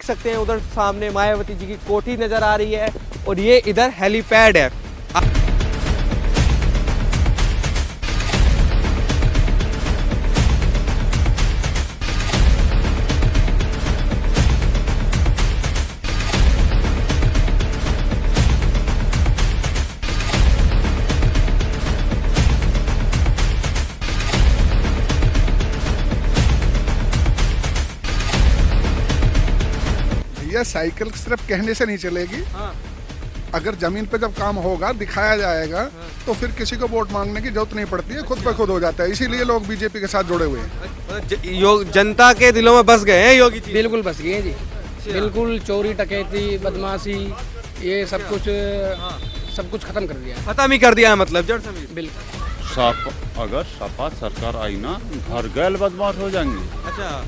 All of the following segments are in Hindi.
सकते हैं उधर सामने मायावती जी की कोठी नजर आ रही है और ये इधर हेलीपैड है। ये साइकिल सिर्फ कहने से नहीं चलेगी। हाँ। अगर जमीन पे जब काम होगा, दिखाया जाएगा, तो फिर किसी को वोट मांगने की जरूरत नहीं पड़ती है, खुद पे खुद हो जाता है। इसीलिए लोग बीजेपी के साथ जुड़े हुए हैं। जनता के दिलों में बस गए हैं योगी जी। बिल्कुल बस गए हैं जी। बिल्कुल चोरी डकैती बदमाशी ये सब कुछ खत्म कर दिया। खत्म ही कर दिया है मतलब जड़ समेत। बिल्कुल। अगर सपा सरकार आई ना, घर गैल बदमाश हो जाएंगे। अच्छा।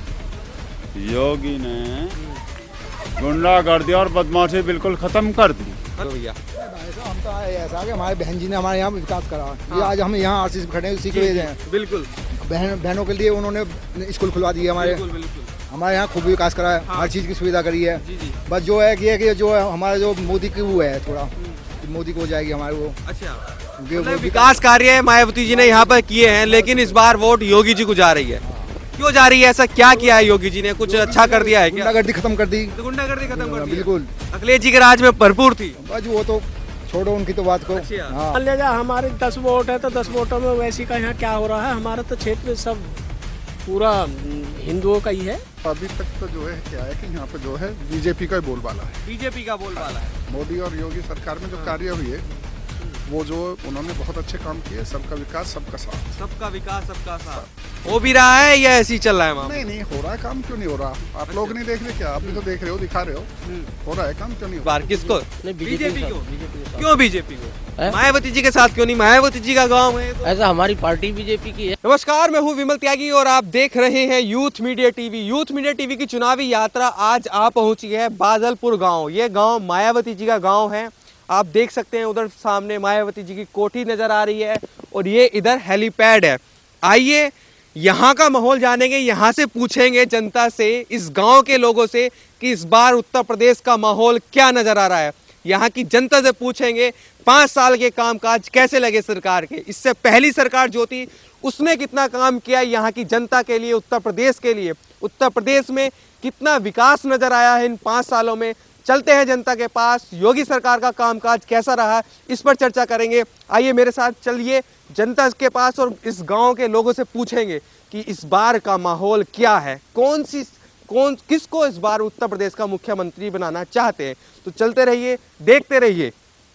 योगी ने गुंडागर्दी और बदमाशी बिल्कुल खत्म कर दी। भैया हम तो आए ऐसा कि हमारे बहन जी ने हमारे यहाँ विकास करा। ये आज हम यहाँ आरसीसी खड़े हैं, उसी के लिए हैं। बिल्कुल। बहनों के लिए उन्होंने स्कूल खुलवा दिए हमारे यहाँ खूब विकास करा है। हर चीज़ की सुविधा करी है। बस जो है कि जो है हमारा जो मोदी की वो है, थोड़ा मोदी को हो जाएगी हमारे वो। अच्छा। विकास कार्य मायावती जी ने यहाँ पर किए हैं, लेकिन इस बार वोट योगी जी को जा रही है। क्यों जा रही है? ऐसा क्या किया है योगी जी ने? कुछ अच्छा कर दिया है क्या? गुंडागर्दी खत्म कर दी। गुंडागर्दी खत्म कर दी। बिल्कुल। अखिलेश जी के राज में भरपूर थी। बस वो तो छोड़ो उनकी तो बात को। मान लीजिए हमारे 10 वोट है तो 10 वोटों में वैसी का यहाँ क्या हो रहा है? हमारा तो क्षेत्र सब पूरा हिंदुओं का ही है। अभी तक तो जो है क्या है कि यहाँ पे जो है बीजेपी का बोलबाला है। बीजेपी का बोलबाला है। मोदी और योगी सरकार में जो कार्य हुई है, वो जो उन्होंने बहुत अच्छे काम किए। सबका विकास सबका साथ। सबका विकास सबका साथ हो भी रहा है या ऐसे ही चल रहा है? नहीं नहीं हो रहा है काम। क्यों नहीं हो रहा? आप लोग नहीं देख रहे क्या? आप भी तो देख रहे हो, दिखा रहे हो रहा है काम। क्यों नहीं? बार किसको? बीजेपी को। क्यों बीजेपी को? मायावती जी के साथ क्यों नहीं? मायावती जी का गांव है तो। ऐसा हमारी पार्टी बीजेपी की है। नमस्कार, मैं हूं विमल त्यागी और आप देख रहे हैं youth media TV. Youth media TV की चुनावी यात्रा आज आ पहुंची है बादलपुर गाँव। ये गाँव मायावती जी का गाँव है। आप देख सकते हैं उधर सामने मायावती जी की कोठी नजर आ रही है और ये इधर हेलीपैड है। आइए यहाँ का माहौल जानेंगे, यहाँ से पूछेंगे जनता से, इस गांव के लोगों से कि इस बार उत्तर प्रदेश का माहौल क्या नजर आ रहा है। यहाँ की जनता से पूछेंगे 5 साल के कामकाज कैसे लगे सरकार के। इससे पहली सरकार जो थी उसने कितना काम किया यहाँ की जनता के लिए, उत्तर प्रदेश के लिए। उत्तर प्रदेश में कितना विकास नजर आया है इन 5 सालों में। चलते हैं जनता के पास, योगी सरकार का कामकाज कैसा रहा, इस पर चर्चा करेंगे। आइए मेरे साथ चलिए जनता के पास और इस गांव के लोगों से पूछेंगे कि इस बार का माहौल क्या है, किसको इस बार उत्तर प्रदेश का मुख्यमंत्री बनाना चाहते हैं। तो चलते रहिए, देखते रहिए।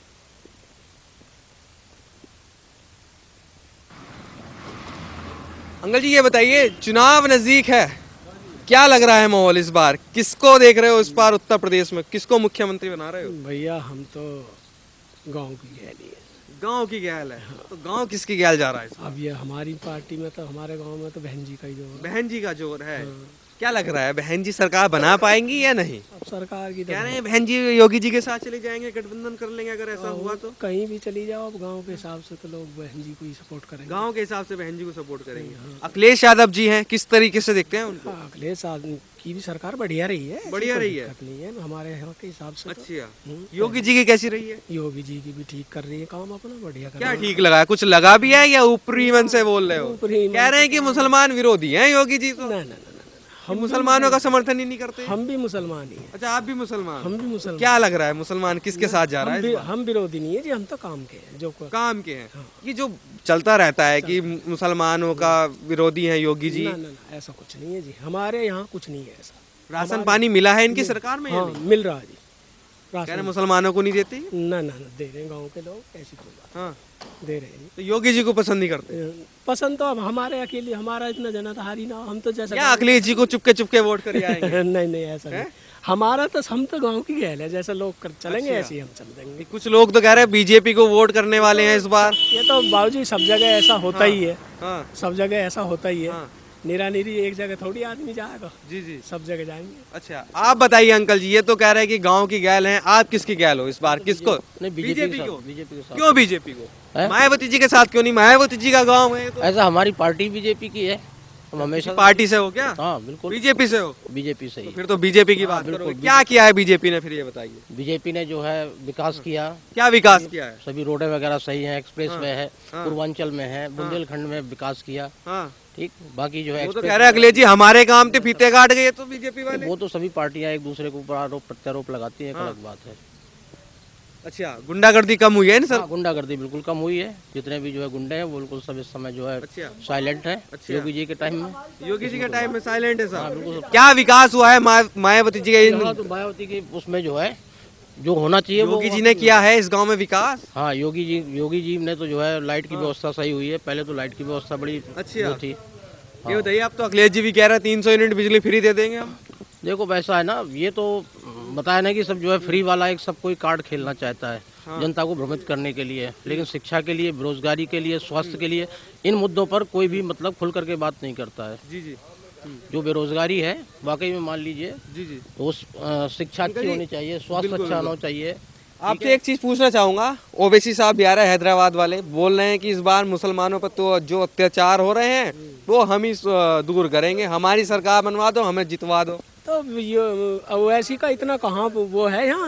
अंकल जी ये बताइए, चुनाव नजदीक है, क्या लग रहा है माहौल इस बार? किसको देख रहे हो इस बार उत्तर प्रदेश में? किसको मुख्यमंत्री बना रहे हो? भैया हम तो गांव की गैल ही है। गांव की गैल है। तो गांव किसकी गैल जा रहा है? अब ये हमारी पार्टी में तो, हमारे गांव में तो बहन जी का ही जोर है। बहन जी का जोर है। क्या लग रहा है, बहन जी सरकार बना पाएंगी या नहीं? अब सरकार की कह रहे हैं बहन जी योगी जी के साथ चले जाएंगे, गठबंधन कर लेंगे अगर ऐसा हुआ तो। कहीं भी चली जाओ, अब गांव के हिसाब से तो लोग बहन जी को ही सपोर्ट करेंगे। गांव के हिसाब से बहन जी को सपोर्ट करेंगे। अखिलेश यादव जी हैं, किस तरीके से देखते हैं उनको? अखिलेश की भी सरकार बढ़िया रही है। बढ़िया रही है। नहीं है हमारे यहाँ के हिसाब से। अच्छा। योगी जी की कैसी रही है? योगी जी की भी ठीक कर रही है काम अपना, बढ़िया कर। क्या ठीक लगा? कुछ लगा भी है या ऊपरी मन से बोल रहे हो? कह रहे हैं कि मुसलमान विरोधी हैं योगी जी तो। हम मुसलमानों का समर्थन ही नहीं करते। हम भी मुसलमान ही हैं। अच्छा, आप भी मुसलमान? हम भी मुसलमान। क्या लग रहा है मुसलमान किसके साथ जा रहा है? हम विरोधी नहीं है जी, हम तो काम के हैं। जो काम के हैं। ये जो चलता रहता है कि मुसलमानों का विरोधी है योगी जी। ना, ऐसा कुछ नहीं है जी, हमारे यहाँ कुछ नहीं है ऐसा। राशन पानी मिला है इनकी सरकार में? हाँ, मिल रहा है जी। कह रहे मुसलमानों को नहीं देती? ना दे रहे हैं गाँव के लोग, ऐसी कोई बात। हाँ दे रहे हैं। तो योगी जी को पसंद नहीं करते? पसंद तो अब हमारे अकेले, हमारा इतना जनाधारी ना, हम तो जैसा क्या अखिलेश जी को चुपके चुपके वोट कर आएंगे? नहीं ऐसा नहीं। हमारा तो, हम तो गांव की गैल है, जैसे लोग चलेंगे ऐसे ही हम चल देंगे। कुछ लोग तो कह रहे हैं बीजेपी को वोट करने वाले हैं इस बार। ये तो बाबूजी सब जगह ऐसा होता ही है। हाँ। सब जगह ऐसा होता ही है। निरा निरी एक जगह थोड़ी आदमी जाएगा। जी सब जगह जाएंगे। अच्छा, आप बताइए अंकल जी, ये तो कह रहे हैं कि गांव की गैल है, आप किसकी गैल हो इस बार? किसको? बीजेपी को। क्यों बीजेपी को? मायावती जी के साथ क्यों नहीं? मायावती जी का गांव है तो। ऐसा हमारी पार्टी बीजेपी की है हम हमेशा पार्टी से हो क्या? हाँ बिल्कुल, बीजेपी से हो? बीजेपी से ही। फिर तो बीजेपी की बात करोगे। क्या किया है बीजेपी ने, फिर ये बताइए। बीजेपी ने जो है विकास किया। क्या विकास किया है? सभी रोडें वगैरह सही हैं, एक्सप्रेस वे है, पूर्वांचल में है, बुंदेलखंड में विकास किया। हाँ ठीक, बाकी जो है वो तो कह रहे हैं अखिलेश जी हमारे काम थे फीते काट गए तो बीजेपी वाले। वो तो सभी पार्टियां एक दूसरे के ऊपर आरोप प्रत्यारोप लगाती है, एक अलग बात है। अच्छा, गुंडागर्दी कम हुई है ना सर? हाँ, गुंडागर्दी बिल्कुल कम हुई है। जितने भी जो है गुंडे हैं वो बिल्कुल सब इस समय जो है साइलेंट है। योगी जी के टाइम में, योगी जी के टाइम में साइलेंट है हाँ, सर। बिल्कुल। क्या विकास हुआ है मायावती जी के? तो मायावती की उसमें जो है जो होना चाहिए वो योगी जी ने किया है इस गांव में विकास। हाँ, योगी जी ने तो जो है लाइट की व्यवस्था सही हुई है। पहले तो लाइट की व्यवस्था बड़ी अच्छा वो थी। ये बताइए, आप तो अखिलेश जी भी कह रहे हैं 300 यूनिट बिजली फ्री दे देंगे हम। देखो वैसा है ना, ये तो बताया ना कि सब जो है फ्री वाला एक सब कोई कार्ड खेलना चाहता है जनता को भ्रमित करने के लिए, लेकिन शिक्षा के लिए, बेरोजगारी के लिए, स्वास्थ्य के लिए, इन मुद्दों पर कोई भी मतलब खुल करके बात नहीं करता है। जी जी। जो बेरोजगारी है वाकई में मान लीजिए, जी जी, तो उस शिक्षा अच्छी होनी चाहिए, स्वास्थ्य अच्छा होना चाहिए। आपसे एक चीज पूछना चाहूंगा। ओवैसी साहब भी आ रहे हैं, हैदराबाद वाले, बोल रहे हैं कि इस बार मुसलमानों पर तो जो अत्याचार हो रहे हैं वो हम ही दूर करेंगे, हमारी सरकार बनवा दो, हमें जितवा दो। तो ओवैसी का इतना कहाँ वो है यहाँ,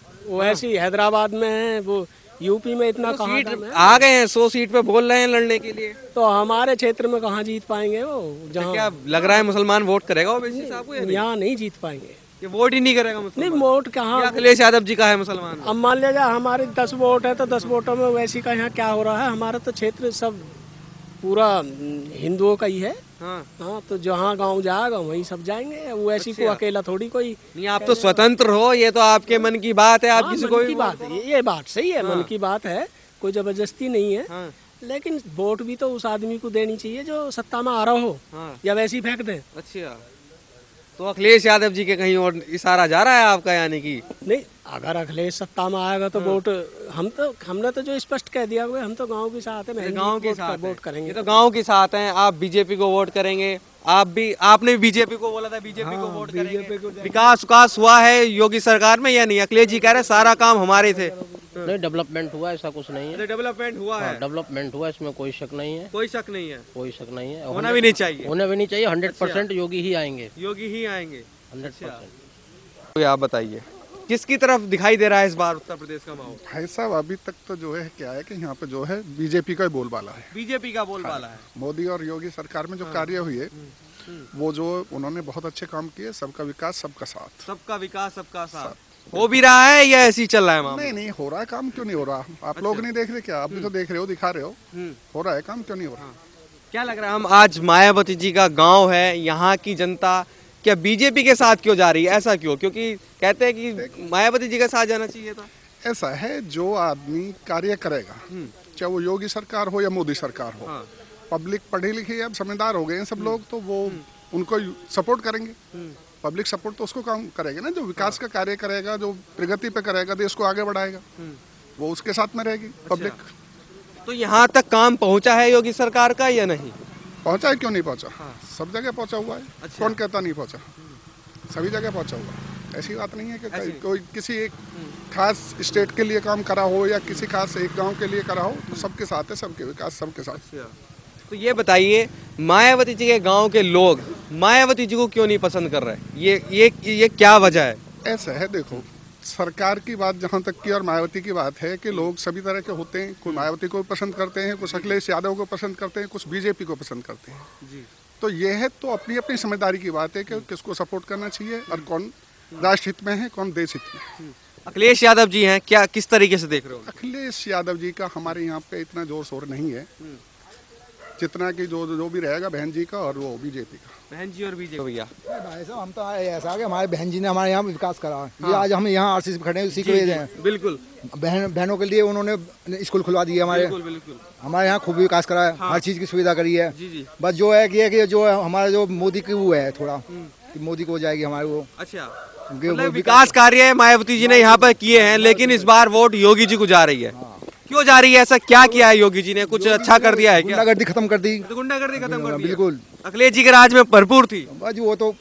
ओवैसी हैदराबाद में है, वो यूपी में इतना कहाँ सीट दम है? आ गए हैं, 100 सीट पे बोल रहे हैं लड़ने के लिए। तो हमारे क्षेत्र में कहाँ जीत पाएंगे वो? तो जहाँ क्या लग रहा है मुसलमान वोट करेगा ओवैसी साहब को या नहीं? यहाँ नहीं जीत पाएंगे। कि वोट ही नहीं करेगा नहीं, मुसलमान? वोट कहाँ? या अखिलेश यादव जी का है मुसलमान? अब मान लीजिए हमारे 10 वोट है तो 10 वोटों में ओवैसी का यहाँ क्या हो रहा है? हमारा तो क्षेत्र सब पूरा हिंदुओं का ही है। हाँ। हाँ, तो जहाँ गांव जाएगा वहीं सब जाएंगे। ओवैसी को अकेला थोड़ी कोई। नहीं, आप तो स्वतंत्र हो, ये तो आपके मन की बात है। आप हाँ, किसी मन को की बात है, ये बात सही है, मन की बात है, कोई जबरदस्ती नहीं है। हाँ। लेकिन वोट भी तो उस आदमी को देनी चाहिए जो सत्ता में आ रहा हो, हाँ। या वैसे ही फेंक दें। अच्छा, तो अखिलेश यादव जी के कहीं और इशारा जा रहा है आपका, यानी कि? नहीं, अगर अखिलेश सत्ता में आएगा तो वोट हमने तो जो स्पष्ट कह दिया हुआ है, हम तो गांव के साथ है, गांव के साथ वोट करेंगे। ये तो गांव के साथ हैं। आप बीजेपी को वोट करेंगे, आपने भी बीजेपी को बोला था, बीजेपी को वोट करेंगे। विकास हुआ है योगी सरकार में या नहीं? अखिलेश जी कह रहे सारा काम हमारे थे। नहीं, डेवलपमेंट हुआ, ऐसा कुछ नहीं है। डेवलपमेंट हुआ है, डेवलपमेंट हुआ, इसमें कोई शक नहीं है। कोई शक नहीं है, कोई शक नहीं है। होना भी नहीं चाहिए। होना भी नहीं चाहिए। 100% योगी ही आएंगे, योगी ही आएंगे। 100%। तो आप बताइए, किसकी तरफ दिखाई दे रहा है इस बार उत्तर प्रदेश का माहौल? भाई साहब, अभी तक तो जो है क्या है कि यहाँ पे जो है बीजेपी का ही बोलबाला है। बीजेपी का बोलबाला है। मोदी और योगी सरकार में जो कार्य हुई है वो जो उन्होंने बहुत अच्छे काम किए। सबका विकास सबका साथ। सबका विकास सबका साथ हो भी रहा है या ऐसे ही चल रहा है मामला? नहीं, हो रहा है काम। क्यों नहीं हो रहा? आप लोग नहीं देख रहे क्या? आप भी तो देख रहे हो, दिखा रहे हो। हो रहा है काम, क्यों नहीं हो रहा? क्या लग रहा है, हम आज मायावती जी का गांव है, यहाँ की जनता क्या बीजेपी के साथ क्यों जा रही है? ऐसा क्यों? क्योंकि कहते हैं कि मायावती जी के साथ जाना चाहिए था। ऐसा है, जो आदमी कार्य करेगा, चाहे वो योगी सरकार हो या मोदी सरकार हो, हाँ। पब्लिक पढ़ी लिखी अब समझदार हो गए हैं सब लोग, तो वो उनको सपोर्ट करेंगे। पब्लिक सपोर्ट तो उसको काम करेगा ना, जो विकास का कार्य करेगा, जो प्रगति पे करेगा, देश को आगे बढ़ाएगा, वो उसके साथ में रहेगी पब्लिक। तो यहाँ तक काम पहुँचा है योगी सरकार का या नहीं? पहुंचा है, क्यों नहीं पहुंचा? सब जगह पहुंचा हुआ है। कौन कहता नहीं पहुंचा? सभी जगह पहुंचा हुआ है। ऐसी बात नहीं है कि कोई किसी एक खास स्टेट के लिए काम करा हो या किसी खास एक गांव के लिए करा हो, तो सबके साथ है, सबके विकास सबके साथ। तो ये बताइए, मायावती जी के गांव के लोग मायावती जी को क्यों नहीं पसंद कर रहे? ये क्या वजह है? ऐसा है, देखो, सरकार की बात जहाँ तक की और मायावती की बात है कि लोग सभी तरह के होते हैं। कोई मायावती को पसंद करते हैं, कुछ अखिलेश यादव को पसंद करते हैं, कुछ बीजेपी को पसंद करते हैं। जी। तो ये है, तो अपनी अपनी समझदारी की बात है कि किसको सपोर्ट करना चाहिए और कौन राष्ट्र हित में है, कौन देश हित में है। अखिलेश यादव जी हैं, क्या किस तरीके से देख रहे हो? अखिलेश यादव जी का हमारे यहाँ पे इतना जोर शोर नहीं है जितना कि जो भी रहेगा बहन जी का और वो बीजेपी का। बहन जी और बीजेपी भैया भाई साहब, हम तो ऐसा कि हमारे बहन जी ने हमारे यहाँ विकास करा। ये आज हम यहाँ आरसीसी खड़े हैं, उसी के लिए हैं। बिल्कुल, बहनों के लिए उन्होंने स्कूल खुलवा दिए हमारे। बिल्कुल। हमारे यहाँ खूब विकास करा है, हर चीज़ की सुविधा करी है। जी। बस जो है कि जो है हमारा जो मोदी की वो है थोड़ा, कि मोदी को हो जाएगी हमारे वो। अच्छा, मतलब विकास कार्य मायावती जी ने यहाँ पर किए हैं, लेकिन इस बार वोट योगी जी को जा रही है। क्यों जा रही है? ऐसा क्या किया है योगी जी ने? कुछ अच्छा कर दिया है क्या? गुंडागर्दी खत्म कर दी। गुंडागर्दी खत्म कर दी, बिल्कुल। अखिलेश जी के राज में भरपूर थी। बस वो तो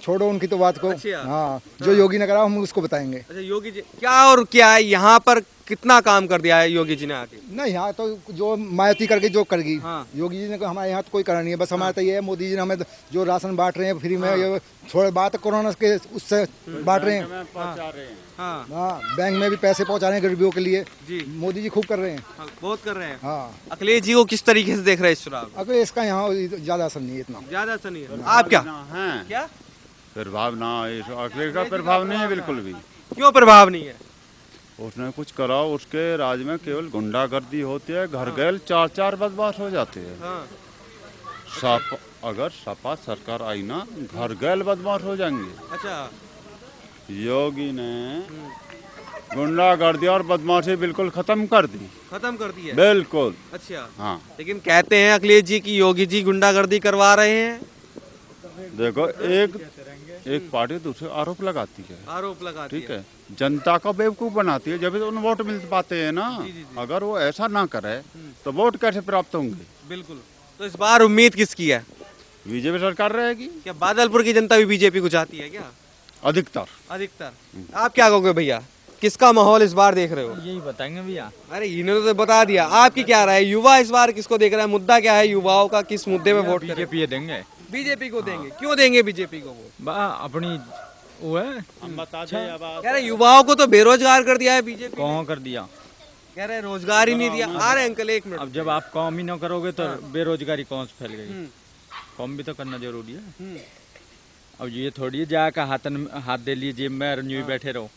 छोड़ो उनकी तो बात को। अच्छा। हाँ, जो योगी ने करा हम उसको बताएंगे। अच्छा, योगी जी क्या और क्या है यहाँ पर, कितना काम कर दिया है योगी जी ने आके? नहीं, यहाँ तो जो मायावती करके जो करेगी, हाँ। योगी जी ने हमारे यहाँ तो कोई करा नहीं है। बस हमारा तो ये है, मोदी जी ने हमें जो राशन बांट रहे हैं फ्री में, ये थोड़ा बात कोरोना के उससे बांट रहे हैं। हाँ हाँ, बैंक में भी पैसे पहुँचा रहे हैं गरीबियों के लिए। जी, मोदी जी खूब कर रहे हैं। हाँ, बहुत कर रहे हैं। हाँ, अखिलेश जी को किस तरीके से देख रहे हैं इस चुनाव? अगर इसका यहाँ ज्यादा असर नहीं है इतना। ज्यादा अच्छा नहीं है। आप क्या है क्या प्रभाव ना, अखिलेश का प्रभाव नहीं है बिल्कुल भी। क्यों प्रभाव नहीं है? उसने कुछ करा, उसके राज में केवल गुंडागर्दी होती है, घर गैल 4-4 बदमाश हो जाते हैं। हाँ। अगर सपा सरकार आई ना, घर गैल बदमाश हो जाएंगे। अच्छा, योगी ने गुंडागर्दी और बदमाशी बिल्कुल खत्म कर दी। खत्म कर दी है? बिल्कुल। अच्छा, हाँ, लेकिन कहते हैं अखिलेश जी की योगी जी गुंडागर्दी करवा रहे हैं। देखो एक पार्टी दूसरे आरोप लगाती है, आरोप लगाती ठीक है, जनता का बेवकूफ बनाती है, जब भी तो उन वोट मिल पाते हैं ना। अगर वो ऐसा ना करे तो वोट कैसे प्राप्त होंगे? बिल्कुल। तो इस बार उम्मीद किसकी है? बीजेपी सरकार रहेगी। क्या बादलपुर की जनता भी बीजेपी को चाहती है क्या? अधिकतर। आप क्या कहोगे भैया, किसका माहौल इस बार देख रहे हो? यही बताएंगे भैया। अरे इन्होंने तो बता दिया। आपकी क्या राय है? युवा इस बार किसको देख रहा है? मुद्दा क्या है युवाओं का? किस मुद्दे में वोट करें? बीजेपी देंगे। बीजेपी को देंगे। क्यों देंगे बीजेपी को वोट? अपनी वो है, कह रहे युवाओं को तो बेरोजगार कर दिया है बीजेपी। कौन कर दिया? कह रहे रोजगार ही नहीं दिया। आ रहे अंकल, एक मिनट। अब जब आप काम ही ना करोगे तो बेरोजगारी कौन से फैल गई? काम भी तो करना जरूरी है। अब ये थोड़ी है जाकर हाथ दे लिए जेब में और यूं ही बैठे रहो।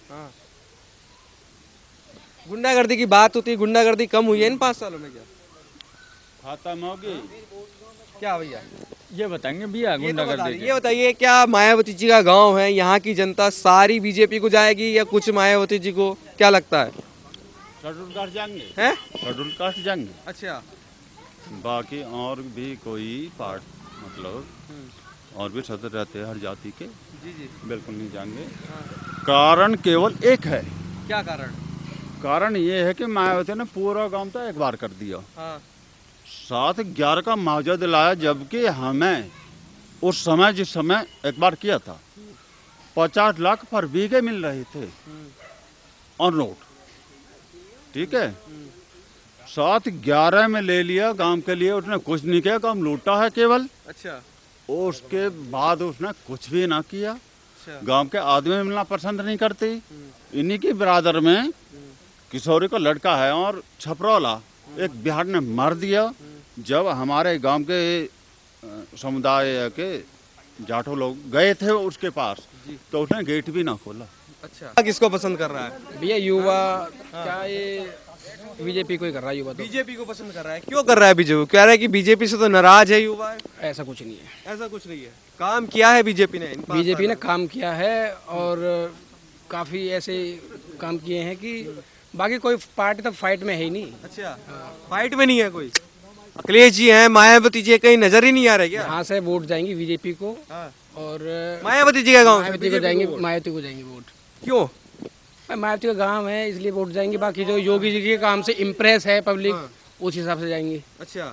गुंडागर्दी की बात होती है, गुंडागर्दी कम हुई है इन 5 सालों में? क्या खत्म होगी? क्या भैया ये बताएंगे भैया गुंडागर्दी। ये बताइए, क्या मायावती जी का गांव है, यहाँ की जनता सारी बीजेपी को जाएगी या कुछ मायावती जी को? क्या लगता है? शेड्यूल कास्ट जाएंगे हैं? शेड्यूल कास्ट जाएंगे। अच्छा, बाकी और भी कोई पार्ट मतलब और भी सदस्य रहते हैं हर जाति के, जी जी, बिल्कुल नहीं जाएंगे। कारण केवल एक है। क्या कारण? कारण ये है कि मायावती ने पूरा गांव तो एक बार कर दिया। 7-11 का मुआवजा दिलाया, जबकि हमें उस समय जिस समय एक बार किया था 50 लाख पर बीघे मिल रहे थे ऑन रोड, ठीक है। 7-11 में ले लिया गांव के लिए, उसने कुछ नहीं किया, काम लूटा है केवल। अच्छा, उसके बाद उसने कुछ भी ना किया। गांव के आदमी मिलना पसंद नहीं करते। इन्हीं की बिरादर में किशोरी का लड़का है और छपरौला एक बिहार ने मार दिया। जब हमारे गांव के समुदाय के जाटो लोग गए थे उसके पास, तो उसने गेट भी ना खोला। अच्छा, किसको पसंद कर रहा है भैया? युवा क्या ये बीजेपी को ही कर रहा है युवा तो। बीजेपी को पसंद कर रहा है। क्यों कर रहा है बीजेपी? कह रहा है कि बीजेपी से तो नाराज है युवा। ऐसा कुछ नहीं है। ऐसा कुछ नहीं है। काम किया है बीजेपी ने? बीजेपी ने काम किया है और काफी ऐसे काम किए हैं कि बाकी कोई पार्टी तो फाइट में है ही नहीं। अच्छा, फाइट में नहीं है कोई? अखिलेश जी हैं, मायावती जी कहीं नजर ही नहीं आ रहे क्या? यहाँ से वोट जाएंगी बीजेपी को और मायावती जी का गाँव मायावती को जाएंगे, मायावती को जाएंगे वोट। क्यों? मायावती का गांव है इसलिए वोट जाएंगे। बाकी जो योगी जी के काम से इम्प्रेस है पब्लिक, उस हिसाब से जाएंगे। अच्छा,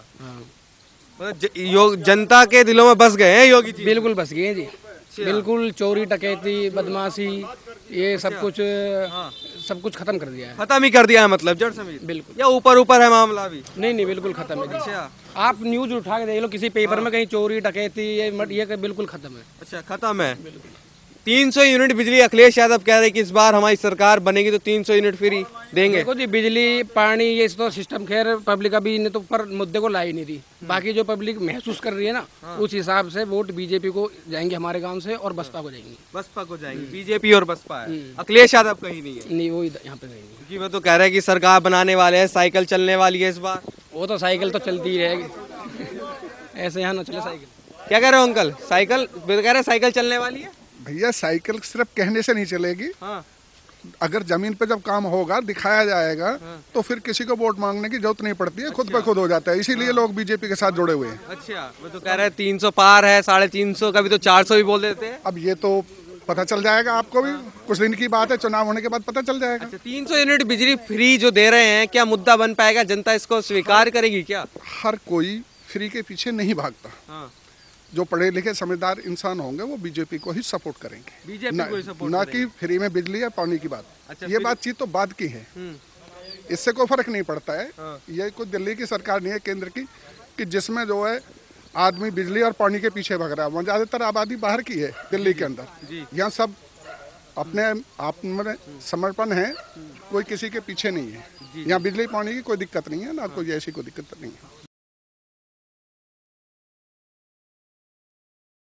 मतलब जनता के दिलों में बस गए हैं योगी जी। बिल्कुल बस गए हैं जी। बिल्कुल चोरी डकैती बदमाशी ये सब कुछ खत्म कर दिया है। खत्म ही कर दिया है मतलब जड़ समेत? बिल्कुल। या ऊपर ऊपर है मामला भी? नहीं बिल्कुल खत्म है जी। अच्छा, आप न्यूज उठा के देख लो किसी पेपर में, कहीं चोरी डकैती ये बिल्कुल खत्म है। अच्छा, खत्म है। 300 यूनिट बिजली अखिलेश यादव कह रहे कि इस बार हमारी सरकार बनेगी तो 300 यूनिट फ्री देंगे। देखो जी, बिजली पानी ये तो सिस्टम खैर पब्लिक अभी ने तो पर मुद्दे को ला ही नहीं रही। बाकी जो पब्लिक महसूस कर रही है ना, उस हिसाब से वोट बीजेपी को जाएंगे हमारे गांव से और बसपा को जाएंगे। बसपा को जाएंगे। बीजेपी और बसपा है, अखिलेश यादव कहीं नहीं है। नहीं, वो यहाँ पे नहीं। क्योंकि वो तो कह रहे हैं कि सरकार बनाने वाले हैं, साइकिल चलने वाली है इस बार। वो तो साइकिल तो चलती ही रहेगी। ऐसे यहाँ ना चले साइकिल। क्या कह रहे हो अंकल? साइकिल कह रहे हैं साइकिल चलने वाली है? भैया साइकिल सिर्फ कहने से नहीं चलेगी। हाँ। अगर जमीन पे जब काम होगा, दिखाया जाएगा, तो फिर किसी को वोट मांगने की जरूरत नहीं पड़ती है। खुद पे खुद हो जाता है। इसीलिए लोग बीजेपी के साथ जुड़े हुए हैं। अच्छा, वो तो कह रहे हैं 300 पार है, 350 का भी तो 400 भी बोल देते हैं। अब ये तो पता चल जाएगा आपको भी, कुछ दिन की बात है, चुनाव होने के बाद पता चल जाएगा। अच्छा, 300 यूनिट बिजली फ्री जो दे रहे हैं, क्या मुद्दा बन पाएगा? जनता इसको स्वीकार करेगी क्या? हर कोई फ्री के पीछे नहीं भागता। जो पढ़े लिखे समझदार इंसान होंगे वो बीजेपी को ही सपोर्ट करेंगे, बीजेपी को ही सपोर्ट ना कि फ्री में बिजली या पानी की बात। अच्छा, ये बातचीत तो बाद की है, इससे कोई फर्क नहीं पड़ता है। ये कोई दिल्ली की सरकार नहीं है, केंद्र की, कि जिसमें जो है आदमी बिजली और पानी के पीछे भाग रहा है। वहाँ ज़्यादातर आबादी बाहर की है, दिल्ली के अंदर। यहाँ सब अपने आप में समर्पण है, कोई किसी के पीछे नहीं है। यहाँ बिजली पानी की कोई दिक्कत नहीं है, ना कोई ऐसी कोई दिक्कत नहीं है।